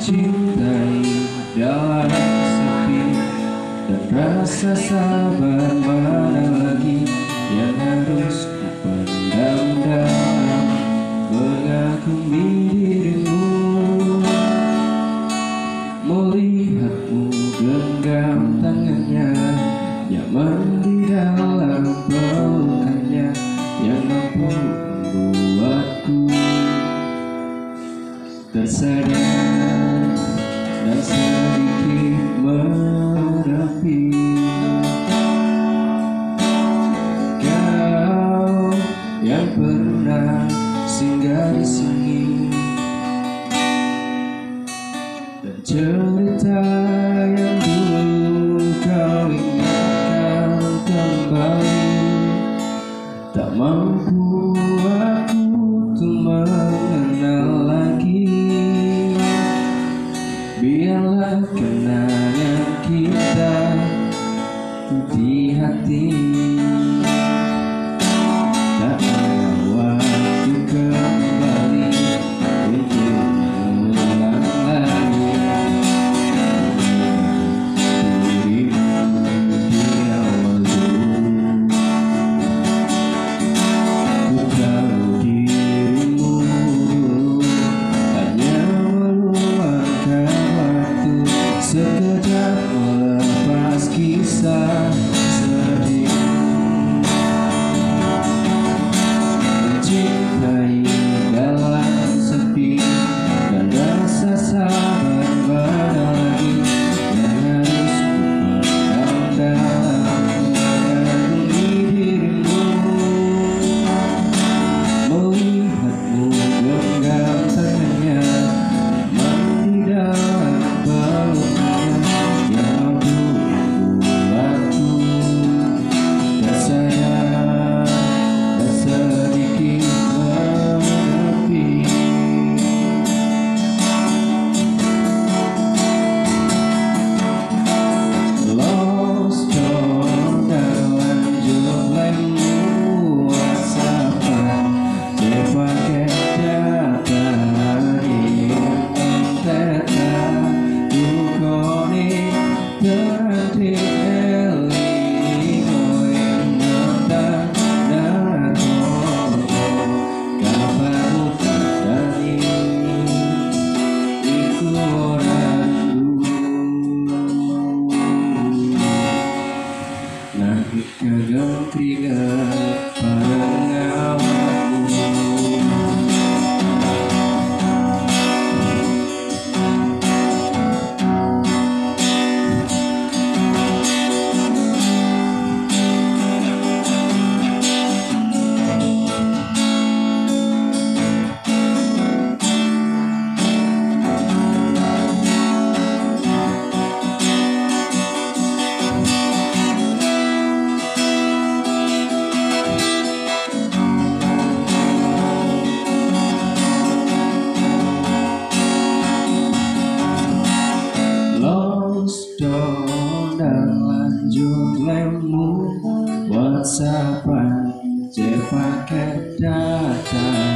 mencintai dalam sepi, dan rasa sabar mana lagi yang harus kupendam dalam mengagumi dirimu. Melihatmu genggam tangannya, nyaman di dalam pelukannya, yang mampu membuatku tersadar dan sedikit menepi. Kau yang pernah singgah di sini, dan cerita yang dulu kau ingatkan kembali, tak mampu aku untuk mengenal lagi. Biarlah kenangan kita di hati, tak ada waktu kembali untuk mengulang lagi dirimu di awal dulu. Ku tahu dirimu dulu hanya meluangkan waktu sekejap melepas kisah sedih. Mencintai dalam sepi, dan rasa sabar mana lagi yang harus kupendam dalam mengagumi dirimu. Melihatmu genggam tangannya, nyaman di dalam peluknya, yang mampu membuatku tersadar dan sedikit menepi. Lost dalam jumlahmu whatsappan, dipakai data di enteta, dukoni terhenti elingo yang mentang dan kabarmu dari iku randu. Nangis kagak keringat pada ngawamu. Dan lanjut lemu whatsappan, pakai data